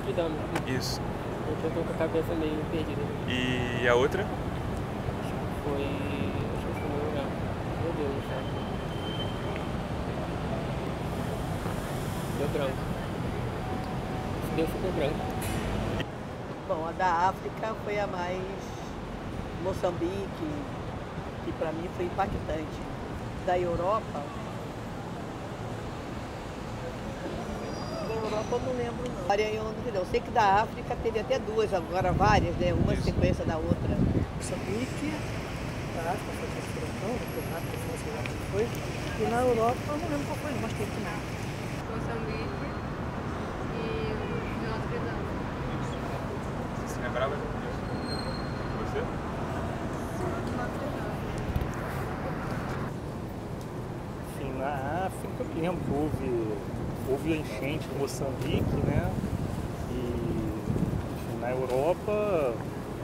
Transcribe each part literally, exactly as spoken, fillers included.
Notre Dame. Isso. Eu tô com a cabeça meio perdida. E a outra? Foi... Acho que foi o lugar. Meu Deus do céu. Deu branco. Deu super branco. Bom, a da África foi a mais... Moçambique, que para mim foi impactante. Da Europa... Da Europa eu não lembro não. Área eu não sei, eu sei que da África teve até duas, agora várias, né? Uma Isso. sequência da outra. Moçambique, na África foi esse furacão, depois na África foi, sei lá o que foi. E na Europa eu não lembro qual foi, mas teve que nada. Moçambique e Notre Dame. Você se lembrava disso? Você? Notre Dame. Enfim, na África eu lembro que houve, houve a enchente em Moçambique, né? E enfim, na Europa,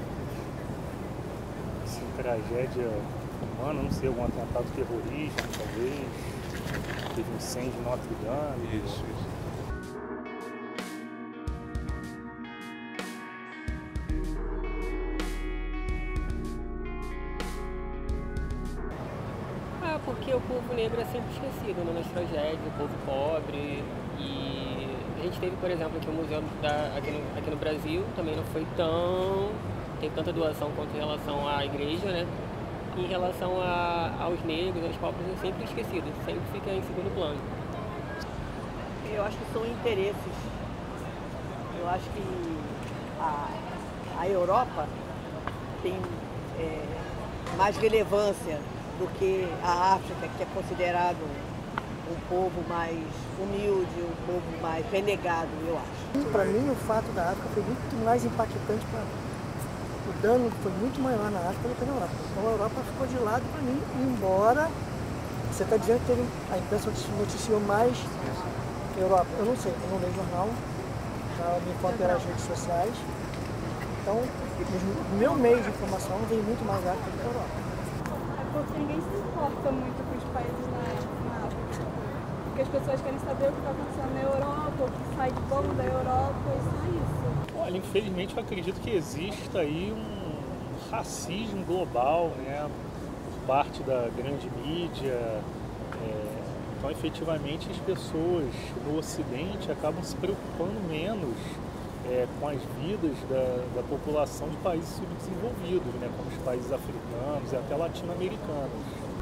assim, tragédia humana, não sei, algum atentado terrorista, talvez. Teve um incêndio em Notre Dame. Isso, isso. Ah, porque o povo negro é sempre esquecido, né, nas tragédias, o povo pobre. E a gente teve, por exemplo, aqui o museu da, aqui, no, aqui no Brasil, também não foi tão... tem tanta doação quanto em relação à igreja, né? Em relação a, aos negros, aos pobres, é sempre esquecido, sempre fica em segundo plano. Eu acho que são interesses. Eu acho que a, a Europa tem é, mais relevância do que a África, que é considerado um povo mais humilde, um povo mais renegado, eu acho. Para mim, o fato da África foi muito mais impactante para o dano foi muito maior na África do que na Europa. Então a Europa ficou de lado para mim, embora você está dizendo que teve, a imprensa noticiou mais que a Europa. Eu não sei, eu não leio jornal, já me informo pelas redes sociais. Então, o meu meio de informação vem muito mais da África do que a Europa. É porque ninguém se importa muito com os países na, na África. Porque as pessoas querem saber o que está acontecendo na Europa, o que sai de bom da Europa, e só isso. Olha, infelizmente eu acredito que exista aí um racismo global, né, por parte da grande mídia. É, então, efetivamente, as pessoas no Ocidente acabam se preocupando menos é, com as vidas da, da população de países subdesenvolvidos, né, como os países africanos e até latino-americanos.